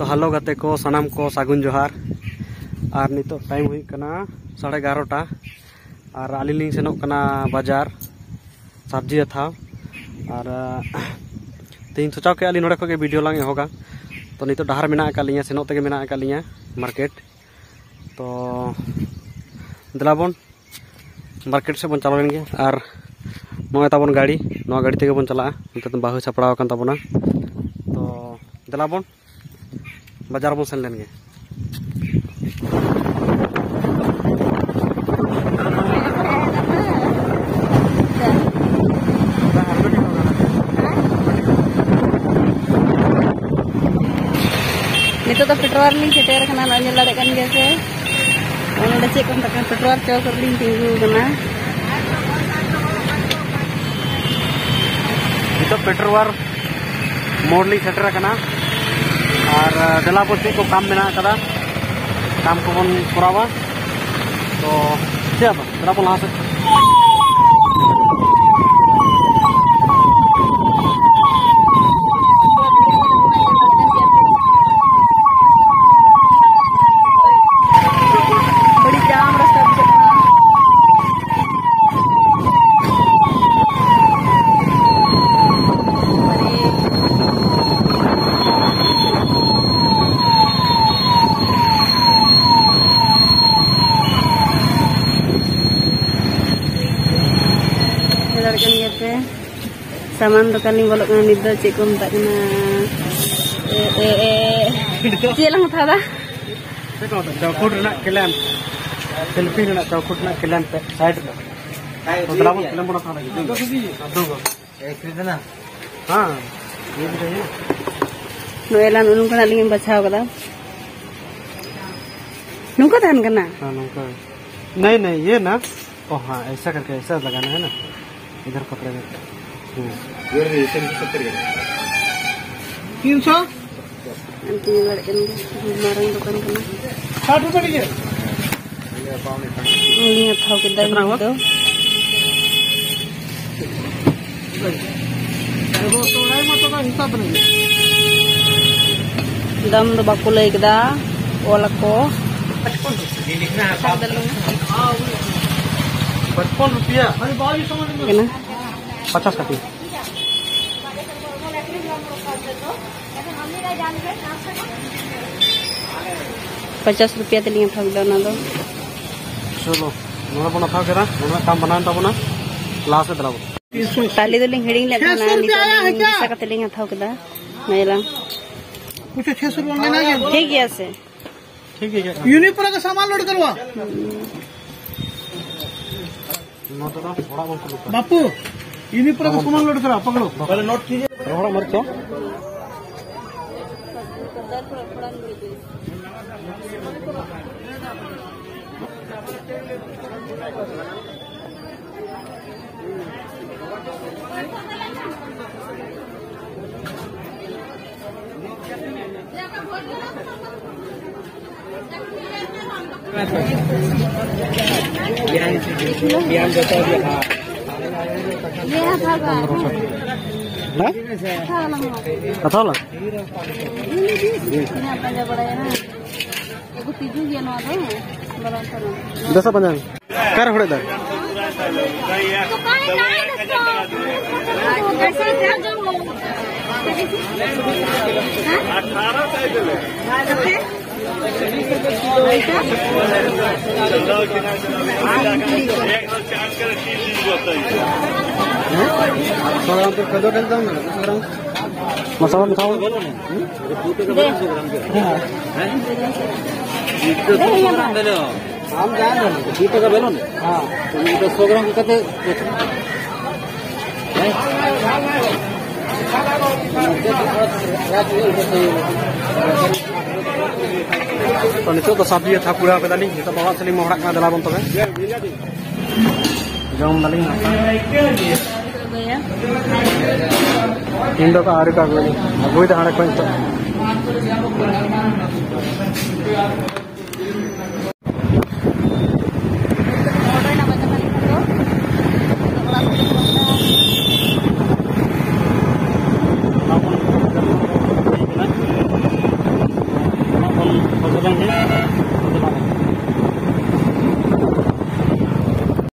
hello गाते को सनाम को सागुन जोहार और नितो टाइम हुई कना 11:30 और आलिलिंग सेनोक कना बाजार सब्जी था और तीन सोचा के अली नोड़े को वीडियो लांग होगा तो नितो डहार मेना का लिया सेनोक तक मेना का लिया मार्केट तो दिलाबन मार्केट से बन चला लेंगे और नोए ताबन गाड़ी तक बन चला तो बाहु सापड़ा तबना तो दिलाबन बाजार बन सेन लेंगे नितो तो पेट्रोल लिंग सेटेर कना नजर लाड़े कन गेसे ओनडे चेक कोन तकन पेट्रोल चौक लिंग तिंगु कना नितो पेट्रोल मोड़ लिंग सेटेर कना और दिलाबो चेक को काम मेना कदा काम को बन करावा तो चेक दिलाबो लहा से सामान दुकान नहीं बोलो कना निद चेक को मता कना चेlang था दा चेक को चौकुट ना केलम सेल्फी ना चौकुट ना केलम पे साइड पे तो दिलाबो केलम बना था लगी दो एक ना हां ये भी है नोएला नुन कना लिंग बचाव कदा नुका धान कना हां नुका नहीं ये ना ओ हां ऐसा करके ऐसा लगाना है ना इधर पकड़ेगा 300 अंतिम लड़के मारंग दुकान कना 60 रुपए दीजिए ये थाव के दाम दो देखो तोड़ाई मत का हिसाब नहीं दाम दो बाकू लई कदा ओला को 55 रुपया अरे बाजी समझ में केना 50 का 50 रुपया ते लिंग थाव ना दो चलो नोना बना था केरा नोना काम बनान तबना क्लास से दिलाबो ताली तो लिंग हेडिंग लगना नितो सका ते लिंग थाव कदा नैला कुछ 600 रुपया में ना ठीक है से ठीक है यूनिपुरा का सामान लोड करवा बापू यूनिपुरा का सामान लोड करा पकड़ो पहले नोट कीजिए थोड़ा मर क्या कथा ला दस पंजा कर होड़े दर मसाला मिठाओ हम जान का बेलो हाँ 100 ग्राम कते तो नितो तो सब्जी था पूरा के दाली तो बाबा सली मोहरा का दला बन तबे जम दाली इंदो का आरे का गोली अगुई द हाड़े कोई तो ᱠᱟᱱᱟ